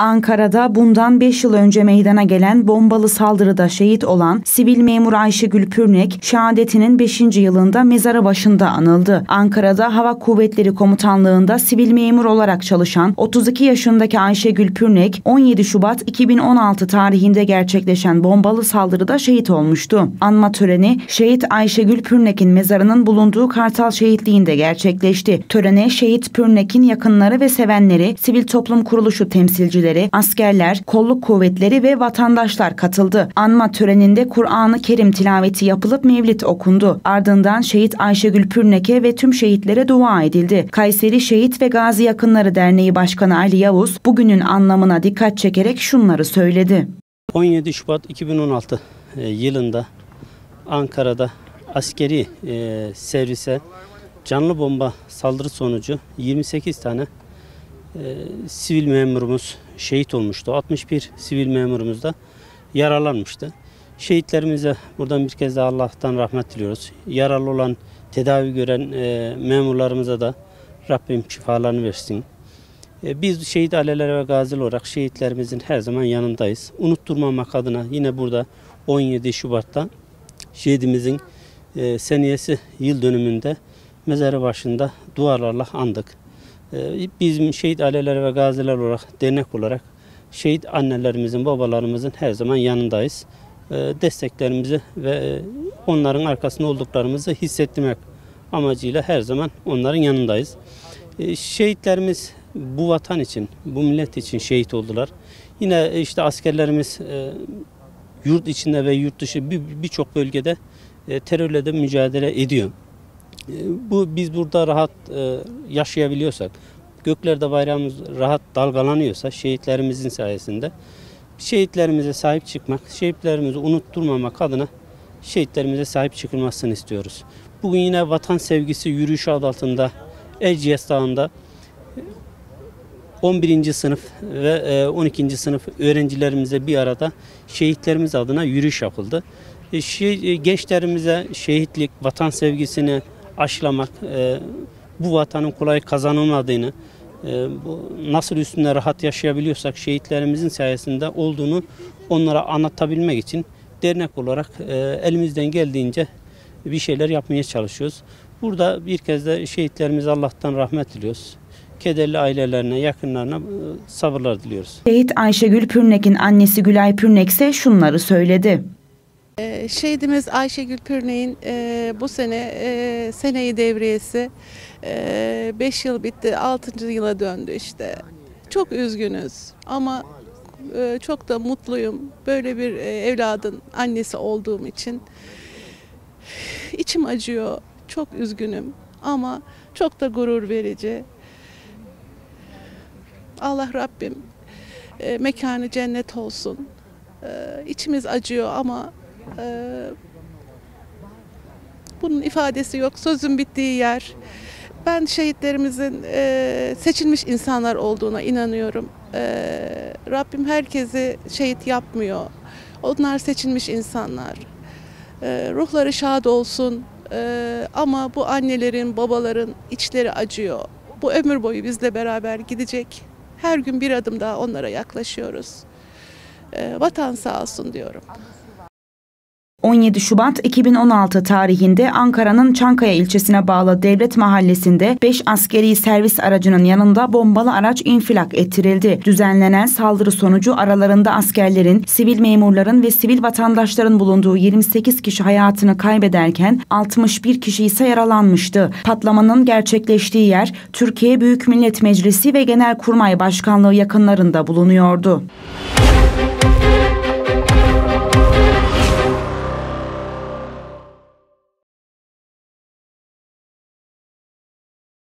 Ankara'da bundan 5 yıl önce meydana gelen bombalı saldırıda şehit olan sivil memur Ayşegül Pürnek, şehadetinin 5. yılında mezarı başında anıldı. Ankara'da Hava Kuvvetleri Komutanlığı'nda sivil memur olarak çalışan 32 yaşındaki Ayşegül Pürnek, 17 Şubat 2016 tarihinde gerçekleşen bombalı saldırıda şehit olmuştu. Anma töreni, şehit Ayşegül Pürnek'in mezarının bulunduğu Kartal Şehitliği'nde gerçekleşti. Törene şehit Pürnek'in yakınları ve sevenleri, sivil toplum kuruluşu temsilcileri, askerler, kolluk kuvvetleri ve vatandaşlar katıldı. Anma töreninde Kur'an-ı Kerim tilaveti yapılıp mevlid okundu. Ardından şehit Ayşegül Pürnek'e ve tüm şehitlere dua edildi. Kayseri Şehit ve Gazi Yakınları Derneği Başkanı Ali Yavuz, bugünün anlamına dikkat çekerek şunları söyledi. 17 Şubat 2016 yılında Ankara'da askeri servise canlı bomba saldırı sonucu 28 tane sivil memurumuz şehit olmuştu. 61 sivil memurumuz da yaralanmıştı. Şehitlerimize buradan bir kez daha Allah'tan rahmet diliyoruz. Yaralı olan, tedavi gören memurlarımıza da Rabbim şifalarını versin. Biz şehit aileleri ve gaziler olarak şehitlerimizin her zaman yanındayız. Unutturmamak adına yine burada 17 Şubat'ta şehidimizin seniyesi yıl dönümünde mezarı başında dualarla andık. Bizim şehit aileleri ve gaziler olarak, dernek olarak şehit annelerimizin, babalarımızın her zaman yanındayız. Desteklerimizi ve onların arkasında olduklarımızı hissettirmek amacıyla her zaman onların yanındayız. Şehitlerimiz bu vatan için, bu millet için şehit oldular. Yine işte askerlerimiz yurt içinde ve yurt dışı birçok bölgede terörle de mücadele ediyor. Biz burada rahat yaşayabiliyorsak, göklerde bayrağımız rahat dalgalanıyorsa şehitlerimizin sayesinde, şehitlerimize sahip çıkmak, şehitlerimizi unutturmamak adına şehitlerimize sahip çıkılmasını istiyoruz. Bugün yine vatan sevgisi yürüyüşü adı altında Erciyes Dağı'nda 11. sınıf ve 12. sınıf öğrencilerimize bir arada şehitlerimiz adına yürüyüş yapıldı. Gençlerimize şehitlik, vatan sevgisini aşılamak, bu vatanın kolay kazanılmadığını, nasıl üstünde rahat yaşayabiliyorsak şehitlerimizin sayesinde olduğunu onlara anlatabilmek için dernek olarak elimizden geldiğince bir şeyler yapmaya çalışıyoruz. Burada bir kez de şehitlerimize Allah'tan rahmet diliyoruz. Kederli ailelerine, yakınlarına sabırlar diliyoruz. Şehit Ayşegül Pürnek'in annesi Gülay Pürnek ise şunları söyledi. Şehidimiz Ayşegül Pürnek'in bu sene seneyi devriyesi 5 yıl bitti, 6. yıla döndü işte. Çok üzgünüz ama çok da mutluyum böyle bir evladın annesi olduğum için. İçim acıyor, çok üzgünüm ama çok da gurur verici. Allah Rabbim mekanı cennet olsun. İçimiz acıyor ama bunun ifadesi yok. Sözün bittiği yer. Ben şehitlerimizin seçilmiş insanlar olduğuna inanıyorum. Rabbim herkesi şehit yapmıyor. Onlar seçilmiş insanlar. Ruhları şad olsun. Ama bu annelerin, babaların içleri acıyor. Bu ömür boyu bizle beraber gidecek. Her gün bir adım daha onlara yaklaşıyoruz. Vatan sağ olsun diyorum. 17 Şubat 2016 tarihinde Ankara'nın Çankaya ilçesine bağlı Devlet Mahallesi'nde 5 askeri servis aracının yanında bombalı araç infilak ettirildi. Düzenlenen saldırı sonucu aralarında askerlerin, sivil memurların ve sivil vatandaşların bulunduğu 28 kişi hayatını kaybederken 61 kişi ise yaralanmıştı. Patlamanın gerçekleştiği yer Türkiye Büyük Millet Meclisi ve Genelkurmay Başkanlığı yakınlarında bulunuyordu.